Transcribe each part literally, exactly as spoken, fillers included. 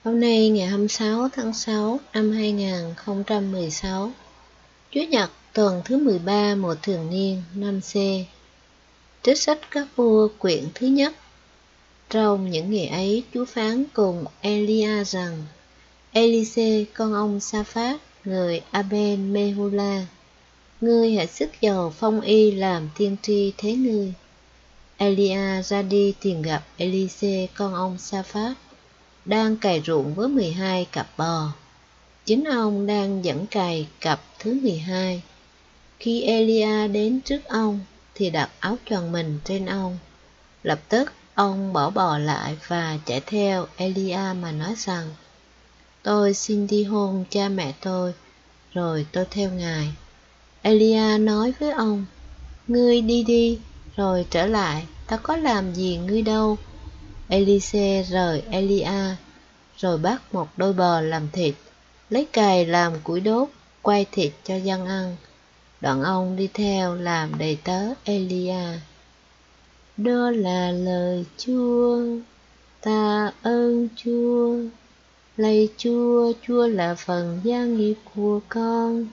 Hôm nay ngày hai mươi sáu tháng sáu năm hai nghìn không trăm mười sáu, Chúa nhật tuần thứ mười ba mùa thường niên năm C. Trích sách Các Vua quyển thứ nhất. Trong những ngày ấy, Chúa phán cùng Elia rằng: Elise con ông Sa-phát người Aben-mehula, ngươi hãy sức dầu phong y làm tiên tri thế ngươi. Elia ra đi tìm gặp Elise con ông Sa-phát, đang cày ruộng với mười hai cặp bò. Chính ông đang dẫn cày cặp thứ mười hai. Khi Elia đến trước ông thì đặt áo choàng mình trên ông. Lập tức ông bỏ bò lại và chạy theo Elia mà nói rằng: Tôi xin đi hôn cha mẹ tôi, rồi tôi theo ngài. Elia nói với ông: Ngươi đi đi, rồi trở lại, ta có làm gì ngươi đâu. Elise rời Elia, rồi bắt một đôi bò làm thịt, lấy cày làm củi đốt, quay thịt cho dân ăn. Đoạn ông đi theo làm đầy tớ Elia. Đó là lời Chúa. Ta ơn Chúa. Lạy Chúa, Chúa là phần gia nghiệp của con.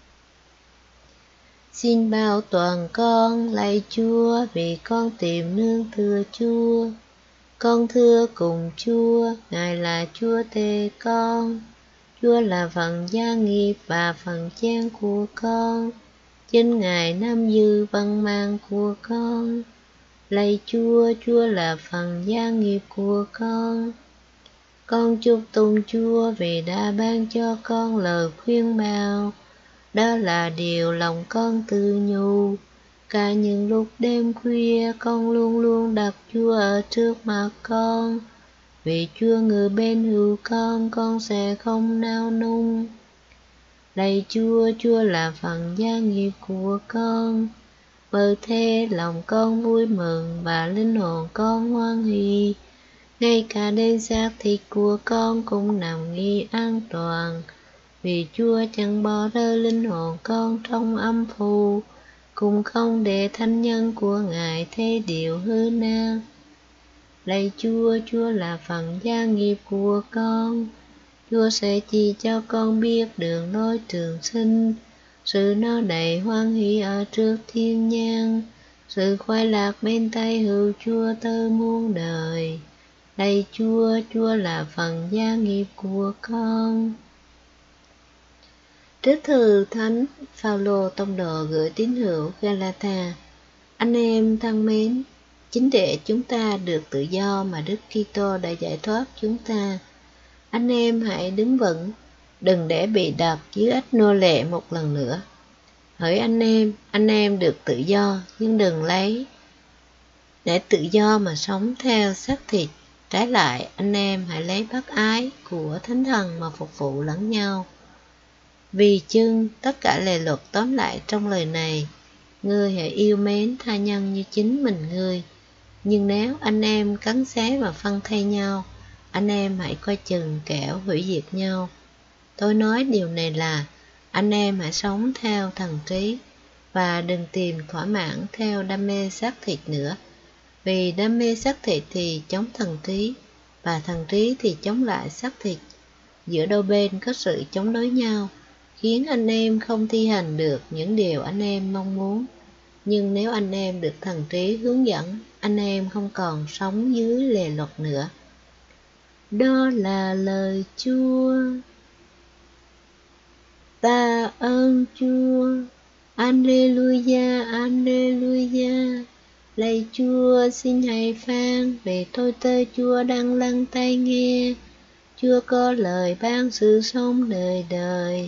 Xin bảo toàn con, lạy Chúa, vì con tìm nương tựa Chúa. Con thưa cùng Chúa, Ngài là Chúa tể con. Chúa là phần gia nghiệp và phần chen của con. Chính Ngài nắm giữ vận mạng của con. Lạy Chúa, Chúa là phần gia nghiệp của con. Con chúc tụng Chúa vì đã ban cho con lời khuyên bảo. Đó là điều lòng con tự nhủ. Cả những lúc đêm khuya, con luôn luôn đặt Chúa ở trước mặt con. Vì Chúa ngự bên hữu con, con sẽ không nao núng. Lạy Chúa, Chúa là phần gia nghiệp của con. Bởi thế lòng con vui mừng và linh hồn con hoan hỉ. Ngay cả đêm xác thịt của con cũng nằm nghỉ an toàn. Vì Chúa chẳng bỏ rơi linh hồn con trong âm phủ, cũng không để thánh nhân của Ngài thấy điều hư nát. Lạy Chúa, Chúa là phần gia nghiệp của con. Chúa sẽ chỉ cho con biết đường lối trường sinh, sự no đầy hoan hỷ ở trước thiên nhang, sự khoái lạc bên tay hữu Chúa tới muôn đời. Lạy Chúa, Chúa là phần gia nghiệp của con. Trích thư Thánh Phao-lô tông đồ gửi tín hữu Ga-la-tha. Anh em thân mến, chính để chúng ta được tự do mà Đức Kitô đã giải thoát chúng ta. Anh em hãy đứng vững, đừng để bị đặt dưới ách nô lệ một lần nữa. Hỡi anh em, anh em được tự do, nhưng đừng lấy để tự do mà sống theo xác thịt. Trái lại, anh em hãy lấy bác ái của Thánh Thần mà phục vụ lẫn nhau. Vì chưng tất cả lề luật tóm lại trong lời này: ngươi hãy yêu mến tha nhân như chính mình ngươi. Nhưng nếu anh em cắn xé và phân thay nhau, anh em hãy coi chừng kẻo hủy diệt nhau. Tôi nói điều này là anh em hãy sống theo thần trí, và đừng tìm thỏa mãn theo đam mê xác thịt nữa. Vì đam mê xác thịt thì chống thần trí, và thần trí thì chống lại xác thịt. Giữa đôi bên có sự chống đối nhau, khiến anh em không thi hành được những điều anh em mong muốn. Nhưng nếu anh em được thần trí hướng dẫn, anh em không còn sống dưới lề luật nữa. Đó là lời Chúa. Ta ơn Chúa. Alleluia, Alleluia. Lạy Chúa, xin hãy phán về tôi tớ Chúa đang lắng tai nghe. Chúa có lời ban sự sống đời đời.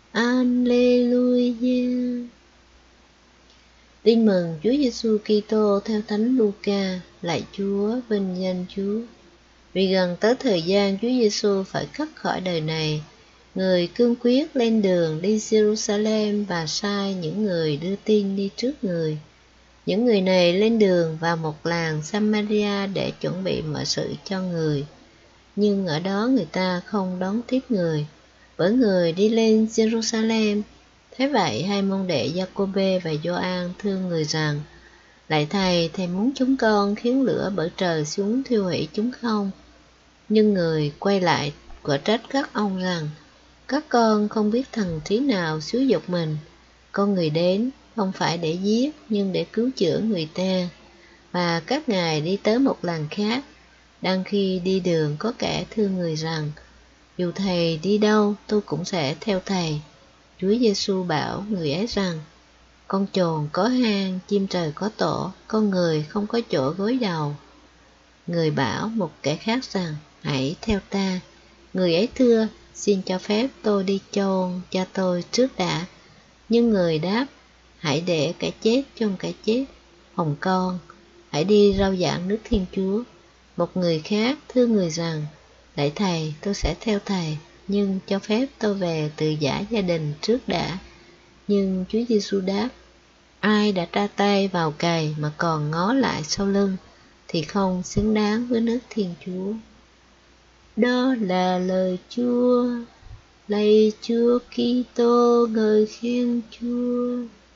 Alleluia. Tin mừng Chúa Giêsu Kitô theo Thánh Luca. Lạy Chúa, vinh danh Chúa. Vì gần tới thời gian Chúa Giêsu phải cất khỏi đời này, người cương quyết lên đường đi Jerusalem và sai những người đưa tin đi trước người. Những người này lên đường vào một làng Samaria để chuẩn bị mọi sự cho người. Nhưng ở đó người ta không đón tiếp người, bởi người đi lên Jerusalem. Thế vậy, hai môn đệ Giacôbê và Gioan thương người rằng: Lạy Thầy, Thầy muốn chúng con khiến lửa bởi trời xuống thiêu hủy chúng không? Nhưng người quay lại quả trách các ông rằng, các con không biết thần trí nào xúi dục mình. Con người đến không phải để giết, nhưng để cứu chữa người ta. Và các ngài đi tới một làng khác, đang khi đi đường có kẻ thưa người rằng, dù thầy đi đâu tôi cũng sẽ theo thầy. Chúa Giêsu bảo người ấy rằng, con chồn có hang, chim trời có tổ, con người không có chỗ gối đầu. Người bảo một kẻ khác rằng, hãy theo ta. Người ấy thưa, xin cho phép tôi đi chôn cha tôi trước đã. Nhưng người đáp, hãy để kẻ chết chôn kẻ chết. Hồng con, hãy đi rao giảng nước Thiên Chúa. Một người khác thưa người rằng, lạy thầy, tôi sẽ theo thầy, nhưng cho phép tôi về từ giã gia đình trước đã. Nhưng Chúa Giêsu đáp, ai đã tra tay vào cày mà còn ngó lại sau lưng, thì không xứng đáng với nước Thiên Chúa. Đó là lời Chúa. Lạy Chúa Kitô, ngợi khen Chúa.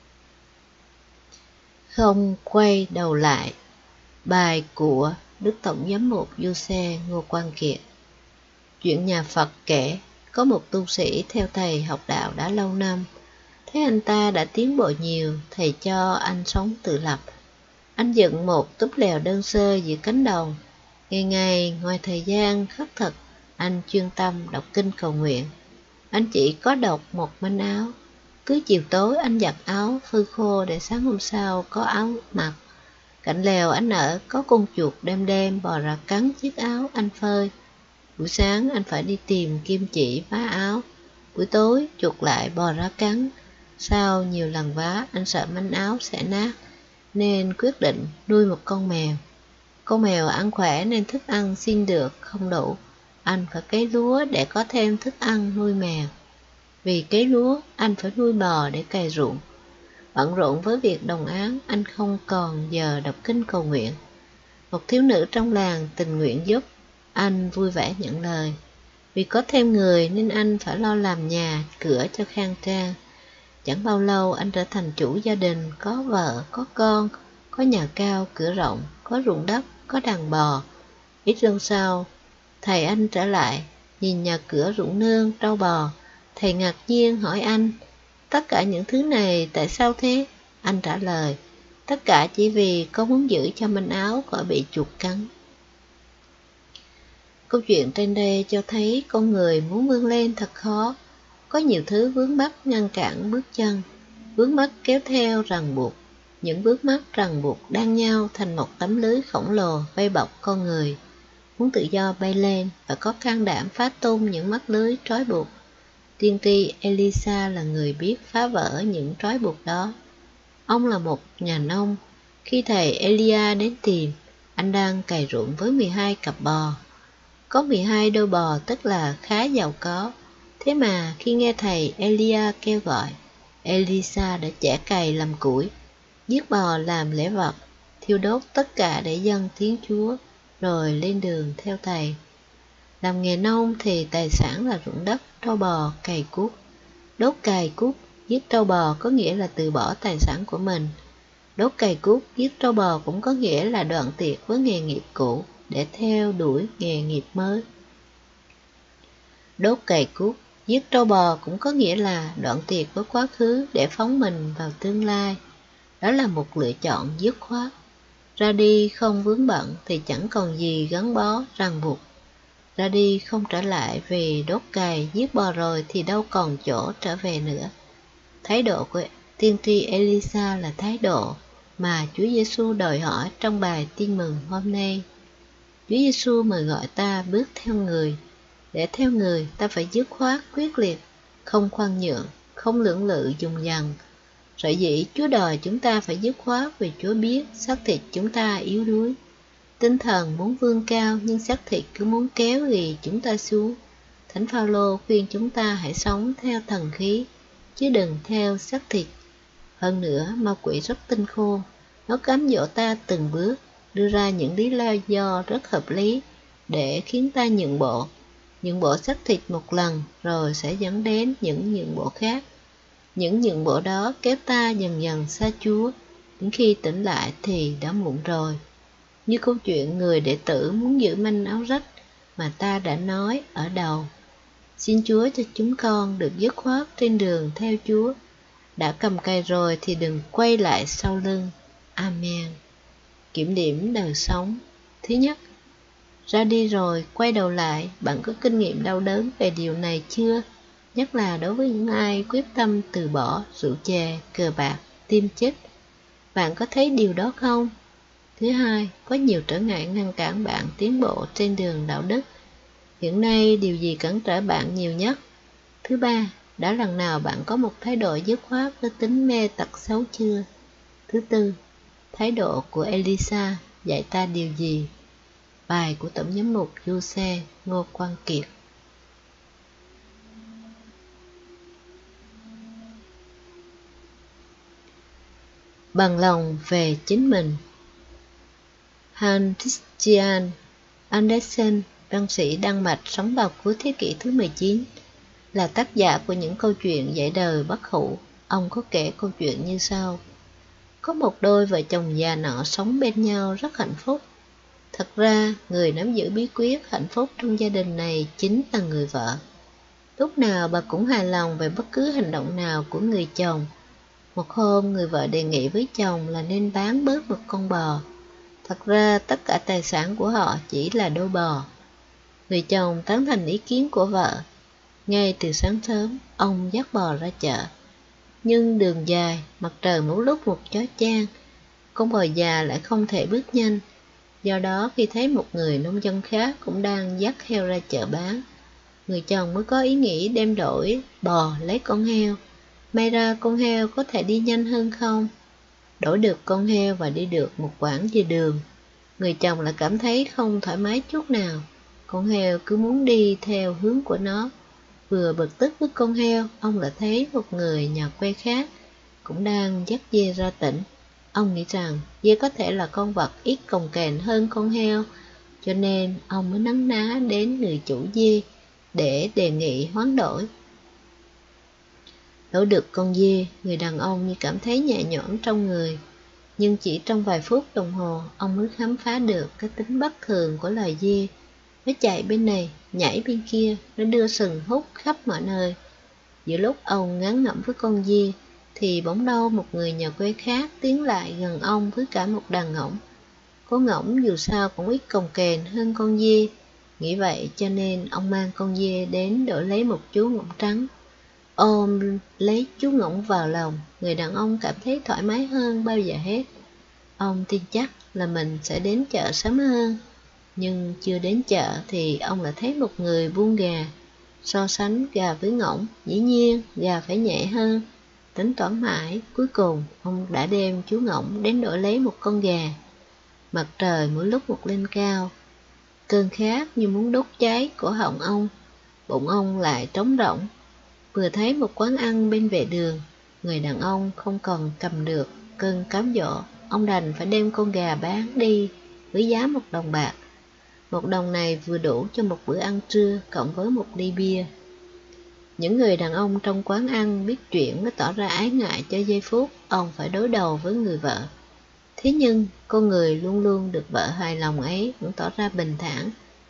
Không quay đầu lại. Bài của Đức Tổng giám mục Giuse Ngô Quang Kiệt. Chuyện nhà Phật kể, có một tu sĩ theo thầy học đạo đã lâu năm. Thấy anh ta đã tiến bộ nhiều, thầy cho anh sống tự lập. Anh dựng một túp lều đơn sơ giữa cánh đồng. Ngày ngày, ngoài thời gian khất thực, anh chuyên tâm đọc kinh cầu nguyện. Anh chỉ có đọc một manh áo. Cứ chiều tối anh giặt áo phơi khô để sáng hôm sau có áo mặc. Cạnh lều anh ở có con chuột đêm đêm bò ra cắn chiếc áo anh phơi. Buổi sáng anh phải đi tìm kim chỉ vá áo. Buổi tối chuột lại bò ra cắn. Sau nhiều lần vá, anh sợ manh áo sẽ nát, nên quyết định nuôi một con mèo. Con mèo ăn khỏe nên thức ăn xin được không đủ. Anh phải cấy lúa để có thêm thức ăn nuôi mèo. Vì cấy lúa, anh phải nuôi bò để cày ruộng. Bận rộn với việc đồng áng, anh không còn giờ đọc kinh cầu nguyện. Một thiếu nữ trong làng tình nguyện giúp, anh vui vẻ nhận lời. Vì có thêm người nên anh phải lo làm nhà, cửa cho khang trang. Chẳng bao lâu anh trở thành chủ gia đình, có vợ, có con, có nhà cao, cửa rộng, có ruộng đất, có đàn bò. Ít lâu sau, thầy anh trở lại, nhìn nhà cửa ruộng nương, trâu bò. Thầy ngạc nhiên hỏi anh, tất cả những thứ này tại sao thế? Anh trả lời, tất cả chỉ vì con muốn giữ cho manh áo khỏi bị chuột cắn. Câu chuyện trên đây cho thấy con người muốn vươn lên thật khó. Có nhiều thứ vướng mắc ngăn cản bước chân, vướng mắc kéo theo ràng buộc. Những bước mắc ràng buộc đan nhau thành một tấm lưới khổng lồ vây bọc con người. Muốn tự do bay lên và có can đảm phá tung những mắc lưới trói buộc. Tiên tri Elisa là người biết phá vỡ những trói buộc đó. Ông là một nhà nông. Khi thầy Elia đến tìm, anh đang cày ruộng với mười hai cặp bò. Có mười hai đôi bò tức là khá giàu có. Thế mà khi nghe thầy Elia kêu gọi, Elisa đã chẻ cày làm củi, giết bò làm lễ vật, thiêu đốt tất cả để dâng tiếng Chúa, rồi lên đường theo thầy. Làm nghề nông thì tài sản là ruộng đất, trâu bò, cày cuốc. Đốt cày cuốc, giết trâu bò có nghĩa là từ bỏ tài sản của mình. Đốt cày cuốc, giết trâu bò cũng có nghĩa là đoạn tuyệt với nghề nghiệp cũ để theo đuổi nghề nghiệp mới. Đốt cày cuốc, giết trâu bò cũng có nghĩa là đoạn tuyệt với quá khứ để phóng mình vào tương lai. Đó là một lựa chọn dứt khoát. Ra đi không vướng bận thì chẳng còn gì gắn bó ràng buộc. Ra đi không trở lại vì đốt cày giết bò rồi thì đâu còn chỗ trở về nữa. Thái độ của tiên tri Elisa là thái độ mà Chúa Giêsu đòi hỏi trong bài tin mừng hôm nay. Chúa Giêsu mời gọi ta bước theo người. Để theo người ta phải dứt khoát quyết liệt, không khoan nhượng, không lưỡng lự dùng dằng. Sở dĩ Chúa đòi chúng ta phải dứt khoát vì Chúa biết xác thịt chúng ta yếu đuối. Tinh thần muốn vươn cao nhưng xác thịt cứ muốn kéo ghì chúng ta xuống. Thánh Phaolô khuyên chúng ta hãy sống theo thần khí, chứ đừng theo xác thịt. Hơn nữa, ma quỷ rất tinh khôn, nó cám dỗ ta từng bước, đưa ra những lý do rất hợp lý để khiến ta nhượng bộ. Nhượng bộ xác thịt một lần rồi sẽ dẫn đến những nhượng bộ khác. Những nhượng bộ đó kéo ta dần dần xa Chúa, đến khi tỉnh lại thì đã muộn rồi. Như câu chuyện người đệ tử muốn giữ manh áo rách, mà ta đã nói ở đầu. Xin Chúa cho chúng con được dứt khoát trên đường theo Chúa. Đã cầm cày rồi thì đừng quay lại sau lưng. Amen. Kiểm điểm đời sống. Thứ nhất, ra đi rồi quay đầu lại, bạn có kinh nghiệm đau đớn về điều này chưa? Nhất là đối với những ai quyết tâm từ bỏ rượu chè, cờ bạc, tiêm chích. Bạn có thấy điều đó không? Thứ hai, có nhiều trở ngại ngăn cản bạn tiến bộ trên đường đạo đức. Hiện nay điều gì cản trở bạn nhiều nhất? Thứ ba, đã lần nào bạn có một thái độ dứt khoát với tính mê tật xấu chưa? Thứ tư, thái độ của Elisa dạy ta điều gì? Bài của Tổng giám mục Du Xe Ngô Quang Kiệt. Bằng lòng về chính mình. Hans Christian Andersen, văn sĩ Đan Mạch sống vào cuối thế kỷ thứ mười chín, là tác giả của những câu chuyện dạy đời bất hủ. Ông có kể câu chuyện như sau. Có một đôi vợ chồng già nọ sống bên nhau rất hạnh phúc. Thật ra, người nắm giữ bí quyết hạnh phúc trong gia đình này chính là người vợ. Lúc nào bà cũng hài lòng về bất cứ hành động nào của người chồng. Một hôm, người vợ đề nghị với chồng là nên bán bớt một con bò. Thật ra, tất cả tài sản của họ chỉ là đôi bò. Người chồng tán thành ý kiến của vợ. Ngay từ sáng sớm, ông dắt bò ra chợ. Nhưng đường dài, mặt trời mỗi lúc một chói chang, con bò già lại không thể bước nhanh. Do đó, khi thấy một người nông dân khác cũng đang dắt heo ra chợ bán, người chồng mới có ý nghĩ đem đổi bò lấy con heo. May ra con heo có thể đi nhanh hơn không? Đổi được con heo và đi được một quãng về đường, người chồng lại cảm thấy không thoải mái chút nào. Con heo cứ muốn đi theo hướng của nó. Vừa bực tức với con heo, ông lại thấy một người nhà quê khác cũng đang dắt dê ra tỉnh. Ông nghĩ rằng dê có thể là con vật ít cồng kềnh hơn con heo, cho nên ông mới nấn ná đến người chủ dê để đề nghị hoán đổi. Đổi được con dê, người đàn ông như cảm thấy nhẹ nhõm trong người. Nhưng chỉ trong vài phút đồng hồ, ông mới khám phá được cái tính bất thường của loài dê. Nó chạy bên này, nhảy bên kia, nó đưa sừng hút khắp mọi nơi. Giữa lúc ông ngán ngẩm với con dê, thì bỗng đâu một người nhà quê khác tiến lại gần ông với cả một đàn ngỗng. Con ngỗng dù sao cũng ít cồng kềnh hơn con dê. Nghĩ vậy cho nên ông mang con dê đến đổi lấy một chú ngỗng trắng. Ôm lấy chú ngỗng vào lòng, người đàn ông cảm thấy thoải mái hơn bao giờ hết. Ông tin chắc là mình sẽ đến chợ sớm hơn. Nhưng chưa đến chợ thì ông lại thấy một người buôn gà. So sánh gà với ngỗng, dĩ nhiên gà phải nhẹ hơn. Tính toán mãi, cuối cùng ông đã đem chú ngỗng đến đổi lấy một con gà. Mặt trời mỗi lúc một lên cao. Cơn khát như muốn đốt cháy cổ họng ông. Bụng ông lại trống rỗng. Vừa thấy một quán ăn bên vệ đường, người đàn ông không còn cầm được cơn cám dỗ. Ông đành phải đem con gà bán đi với giá một đồng bạc. Một đồng này vừa đủ cho một bữa ăn trưa cộng với một ly bia. Những người đàn ông trong quán ăn biết chuyện mới tỏ ra ái ngại cho giây phút ông phải đối đầu với người vợ. Thế nhưng, con người luôn luôn được vợ hài lòng ấy vẫn tỏ ra bình thản.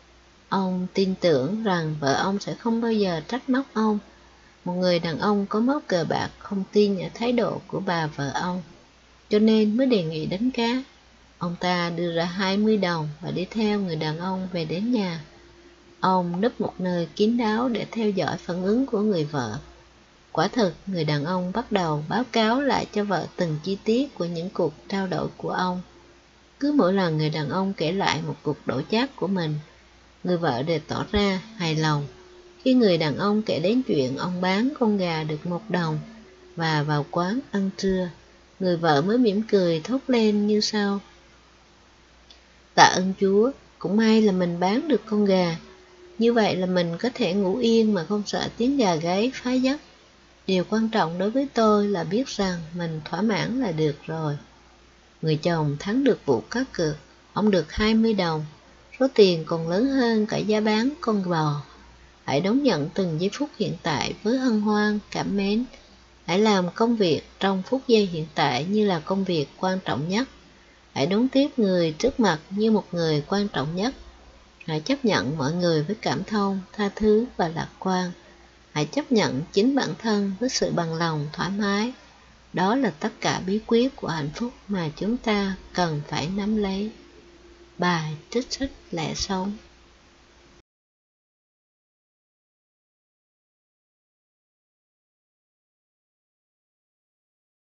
Ông tin tưởng rằng vợ ông sẽ không bao giờ trách móc ông. Một người đàn ông có máu cờ bạc không tin ở thái độ của bà vợ ông, cho nên mới đề nghị đánh cá. Ông ta đưa ra hai mươi đồng và đi theo người đàn ông về đến nhà. Ông núp một nơi kín đáo để theo dõi phản ứng của người vợ. Quả thực, người đàn ông bắt đầu báo cáo lại cho vợ từng chi tiết của những cuộc trao đổi của ông. Cứ mỗi lần người đàn ông kể lại một cuộc đổi chác của mình, người vợ đều tỏ ra hài lòng. Khi người đàn ông kể đến chuyện ông bán con gà được một đồng và vào quán ăn trưa, người vợ mới mỉm cười thốt lên như sau. Tạ ơn Chúa, cũng may là mình bán được con gà. Như vậy là mình có thể ngủ yên mà không sợ tiếng gà gáy phá giấc. Điều quan trọng đối với tôi là biết rằng mình thỏa mãn là được rồi. Người chồng thắng được vụ cá cược, ông được hai mươi đồng. Số tiền còn lớn hơn cả giá bán con bò. Hãy đón nhận từng giây phút hiện tại với hân hoan, cảm mến. Hãy làm công việc trong phút giây hiện tại như là công việc quan trọng nhất. Hãy đón tiếp người trước mặt như một người quan trọng nhất. Hãy chấp nhận mọi người với cảm thông, tha thứ và lạc quan. Hãy chấp nhận chính bản thân với sự bằng lòng, thoải mái. Đó là tất cả bí quyết của hạnh phúc mà chúng ta cần phải nắm lấy. Bài trích sách lẽ sống.